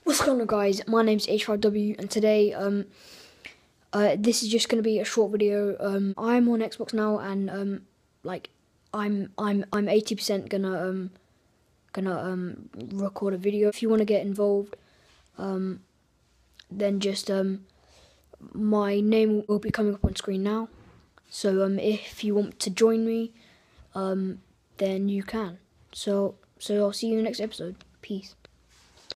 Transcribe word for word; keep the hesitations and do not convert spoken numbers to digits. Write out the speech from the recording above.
What's going on, guys? My name's H R W, and today um uh this is just gonna be a short video. um I'm on Xbox now, and um like I'm I'm I'm eighty percent gonna um gonna um record a video. If you want to get involved, um then just um my name will be coming up on screen now, so um if you want to join me, um then you can. So so I'll see you in the next episode. Peace.